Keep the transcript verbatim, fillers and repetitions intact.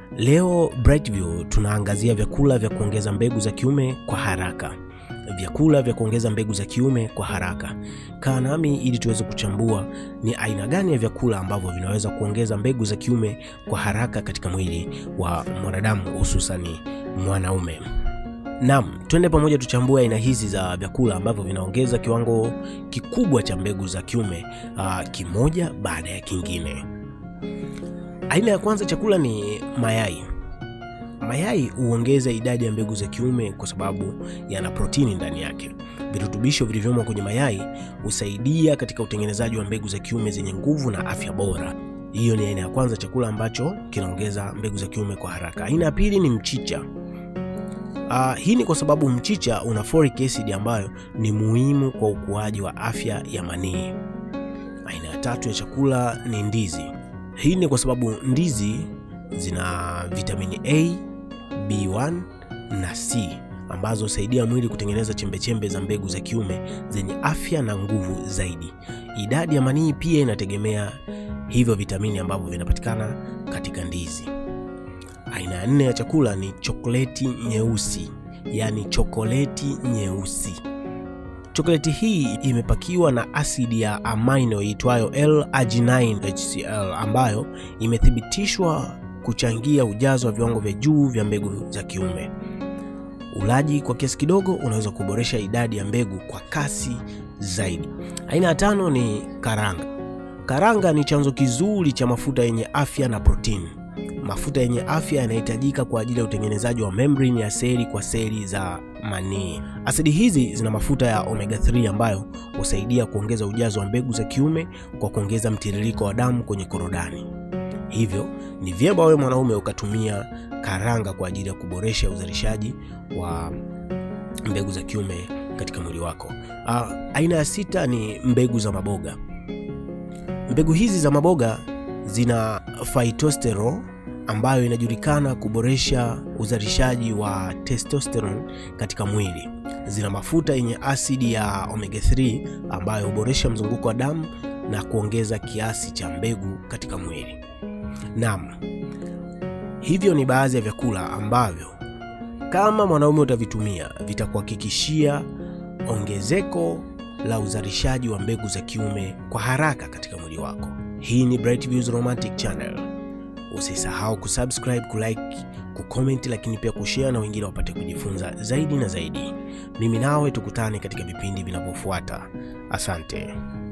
Leo Brightview tunaangazia vyakula vya kuongeza mbegu za kiume kwa haraka. Vyakula vya kuongeza mbegu za kiume kwa haraka. Kaa nami ili tuweze kuchambua ni aina gani ya vyakula ambavyo vinaweza kuongeza mbegu za kiume kwa haraka katika mwili wa mwanadamu, hususani mwanaume. Naam, twende pamoja tuchambue aina hizi za vyakula ambavyo vinaongeza kiwango kikubwa cha mbegu za kiume uh, kimoja baada ya kingine. Aina ya kwanza chakula ni mayai. Mayai huongeza idadi ya mbegu za kiume kwa sababu yana protini ndani yake. Virutubisho vilivyomo kwenye mayai husaidia katika utengenezaji wa mbegu za kiume zenye nguvu na afya bora. Hiyo ni aina ya kwanza chakula ambacho kinaongeza mbegu za kiume kwa haraka. Aina ya pili ni mchicha. Uh, hii ni kwa sababu mchicha una folic acid ambayo ni muhimu kwa ukuaji wa afya ya manii. Aina ya tatu ya chakula ni ndizi. Hii ni kwa sababu ndizi zina vitamini A, B one na C ambazo husaidia mwili kutengeneza chembechembe za mbegu za kiume zenye afya na nguvu zaidi. Idadi ya manii pia inategemea hivyo vitamini ambavyo vinapatikana katika ndizi. Aina ya nne ya chakula ni chokoleti nyeusi, yani chokoleti nyeusi. Chokoleti hii imepakiwa na asidi ya amino iitwayo L-arginine H C L ambayo imethibitishwa kuchangia ujazo wa viwango vya juu vya mbegu za kiume. Ulaji kwa kiasi kidogo unaweza kuboresha idadi ya mbegu kwa kasi zaidi. Aina ya tano ni karanga. Karanga ni chanzo kizuri cha mafuta yenye afya na protini. Mafuta yenye afya yanahitajika kwa ajili ya utengenezaji wa membrane ya seli kwa seli za manii. Asidi hizi zina mafuta ya omega three ambayo husaidia kuongeza ujazo wa mbegu za kiume kwa kuongeza mtiririko wa damu kwenye korodani. Hivyo ni vyema wewe mwanaume ukatumia karanga kwa ajili ya kuboresha uzalishaji wa mbegu za kiume katika mwili wako. Uh, aina ya sita ni mbegu za maboga. Mbegu hizi za maboga zina phytosterol ambayo inajulikana kuboresha uzalishaji wa testosterone katika mwili. Zina mafuta yenye asidi ya omega three ambayo huboresha mzunguko wa damu na kuongeza kiasi cha mbegu katika mwili. Naam, hivyo ni baadhi ya vyakula ambavyo kama mwanaume utavitumia vitakuhakikishia ongezeko la uzalishaji wa mbegu za kiume kwa haraka katika mwili wako. Hii ni Brightviews Romantic Channel. Usisahau kusubscribe, kulike, kucomment, lakini pia kushare na wengine wapate kujifunza zaidi na zaidi. Mimi nawe tukutane katika vipindi vinavyofuata. Asante.